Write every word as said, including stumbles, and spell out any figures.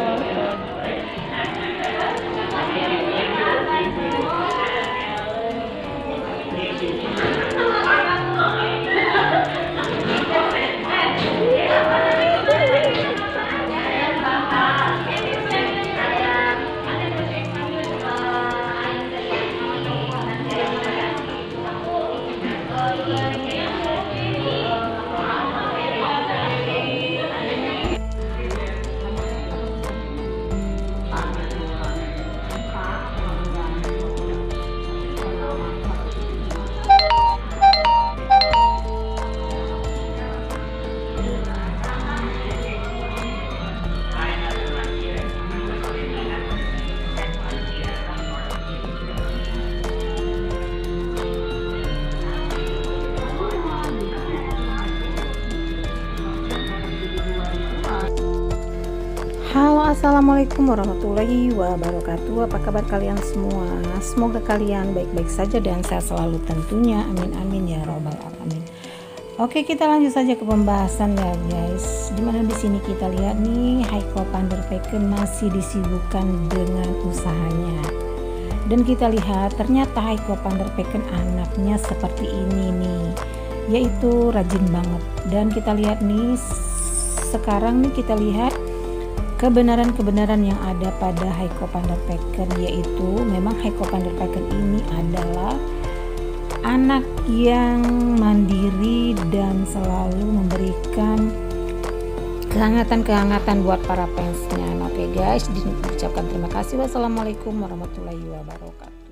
Halo, assalamualaikum warahmatullahi wabarakatuh. Apa kabar kalian semua? Semoga kalian baik-baik saja dan sehat selalu tentunya. Amin amin ya robbal alamin. Oke, kita lanjut saja ke pembahasan ya guys. Dimana di sini kita lihat nih Heiko van der Vecken masih disibukkan dengan usahanya. Dan kita lihat ternyata Heiko van der Vecken anaknya seperti ini nih, yaitu rajin banget. Dan kita lihat nih sekarang nih kita lihat kebenaran-kebenaran yang ada pada Heiko van der Vecken, yaitu memang Heiko van der Vecken ini adalah anak yang mandiri dan selalu memberikan kehangatan-kehangatan buat para fansnya. Oke guys, diucapkan terima kasih. Wassalamualaikum warahmatullahi wabarakatuh.